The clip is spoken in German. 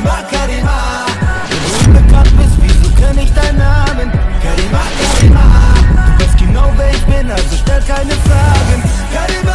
Karima, Karima. Wenn du unbekannt bist, wieso kenn ich deinen Namen? Karima, Karima. Du weißt genau, wer ich bin, also stell keine Fragen. Karima.